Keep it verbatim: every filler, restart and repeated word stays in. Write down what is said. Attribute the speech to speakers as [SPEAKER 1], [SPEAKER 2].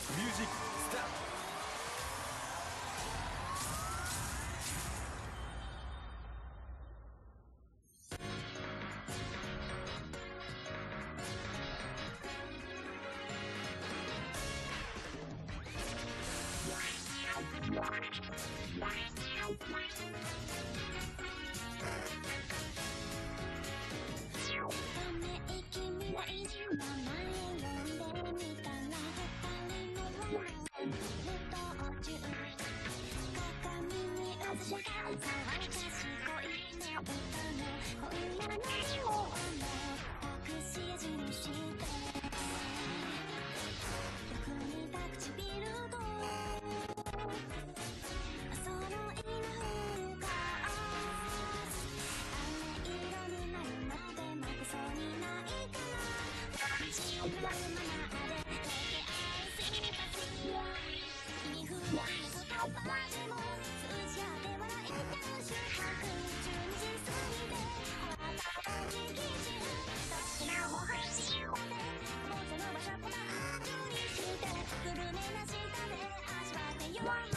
[SPEAKER 1] ミュージックスタート。
[SPEAKER 2] ため息みたいに名前呼んでみたら二人の輪の無道中鏡に映した騒がし恋の歌の今夜の方の隠し味にして役に立つ唇とその犬が飴色になるまで負けそうにないから自由なままでだけ愛したし意味不明な言葉でも数字当て笑えた瞬間中にしすぎてあなたの握手どちらも欲しいので元の場所この後にしてグルメな舌で味わって You're my